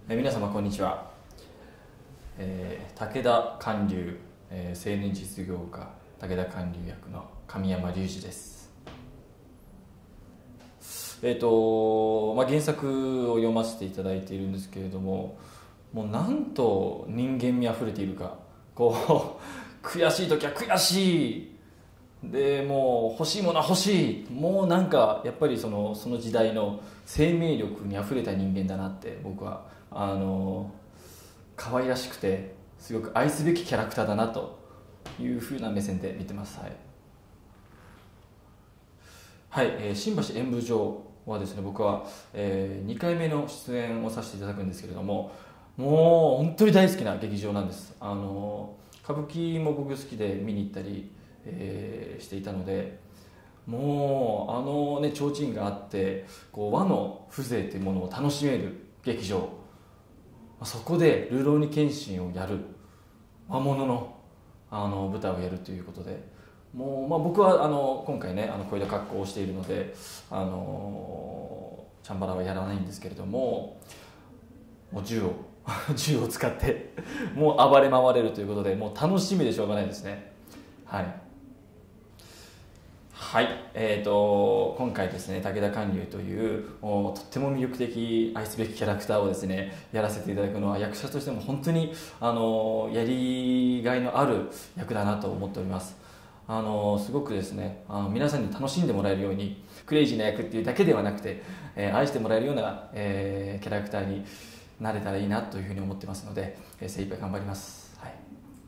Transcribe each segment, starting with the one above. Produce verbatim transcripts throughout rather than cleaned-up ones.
えー皆様こんにちは、えー武田貫流、えー青年実業家武田貫流役の神山隆二です。えーとまあ、原作を読ませていただいているんですけれども、もうなんと人間味あふれているか、こう悔しい時は悔しいで、もう欲しいものは欲しい、もうなんかやっぱりそのその時代の生命力にあふれた人間だなって僕はあの可愛らしくてすごく愛すべきキャラクターだなというふうな目線で見てます。はい、はいえー新橋演舞場はですね、僕は、えーにかいめの出演をさせていただくんですけれども、もう本当に大好きな劇場なんです。あの歌舞伎も僕好きで見に行ったり、えーしていたので、もうあのね提灯があってこう和の風情というものを楽しめる劇場、そこで「流浪に剣心」をやる、魔物のあの舞台をやるということで、もう、まあ、僕はあの今回ねあのこういった格好をしているので、あのチャンバラはやらないんですけれども、もう銃を銃を使ってもう暴れ回れるということで、もう楽しみでしょうがないですね。はいはい、えー、と今回ですね武田貫流というおとっても魅力的愛すべきキャラクターをですねやらせていただくのは、役者としても本当にあのやりがいのある役だなと思っております。あのすごくですねあの皆さんに楽しんでもらえるように、クレイジーな役っていうだけではなくて、えー愛してもらえるような、えーキャラクターになれたらいいなというふうに思ってますので、えー精一杯頑張ります。はい、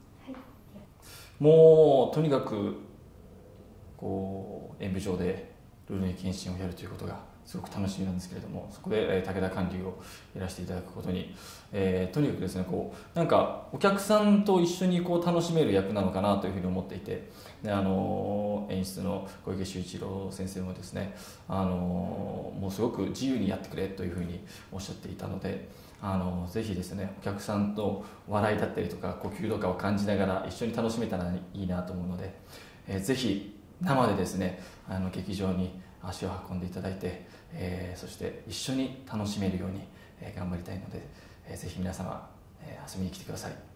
もうとにかくこう演舞場でルールに検診をやるということがすごく楽しみなんですけれども、そこで、えー武田貫流をやらせていただくことに、えーとにかくですねこうなんかお客さんと一緒にこう楽しめる役なのかなというふうに思っていて、であの演出の小池秀一郎先生もですね、あのもうすごく自由にやってくれというふうにおっしゃっていたので、あのぜひですねお客さんと笑いだったりとか呼吸とかを感じながら一緒に楽しめたらいいなと思うので、えーぜひ生でですねあの劇場に足を運んでいただいて、えーそして一緒に楽しめるように、えー頑張りたいので、えーぜひ皆様、えー遊びに来てください。